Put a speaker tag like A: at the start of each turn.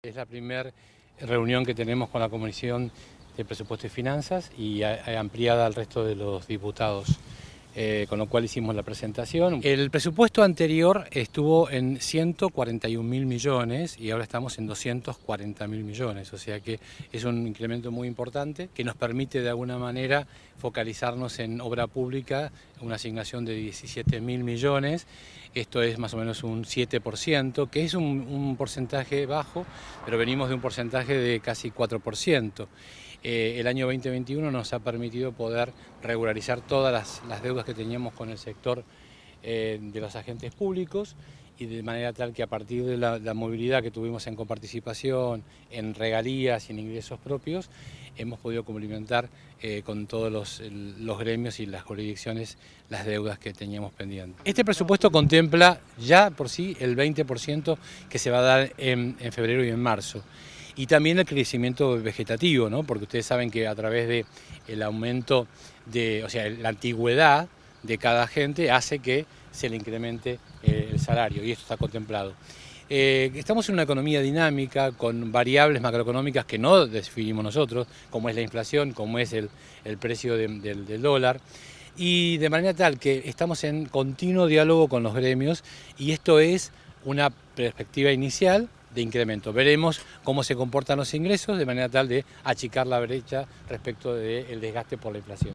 A: Es la primera reunión que tenemos con la Comisión de Presupuesto y Finanzas y ampliada al resto de los diputados, con lo cual hicimos la presentación. El presupuesto anterior estuvo en 141.000 millones y ahora estamos en 240.000 millones, o sea que es un incremento muy importante que nos permite de alguna manera focalizarnos en obra pública, una asignación de 17.000 millones. Esto es más o menos un 7%, que es un porcentaje bajo, pero venimos de un porcentaje de casi 4%. El año 2021 nos ha permitido poder regularizar todas las deudas que teníamos con el sector de los agentes públicos, y de manera tal que a partir de la movilidad que tuvimos en coparticipación, en regalías y en ingresos propios, hemos podido complementar con todos los gremios y las jurisdicciones las deudas que teníamos pendientes. Este presupuesto contempla ya por sí el 20% que se va a dar en febrero y en marzo. Y también el crecimiento vegetativo, ¿no? Porque ustedes saben que a través del aumento o sea, la antigüedad de cada agente hace que se le incremente el salario, y esto está contemplado. Estamos en una economía dinámica con variables macroeconómicas que no definimos nosotros, como es la inflación, como es el precio del dólar, y de manera tal que estamos en continuo diálogo con los gremios, y esto es una perspectiva inicial de incremento. Veremos cómo se comportan los ingresos de manera tal de achicar la brecha respecto del desgaste por la inflación.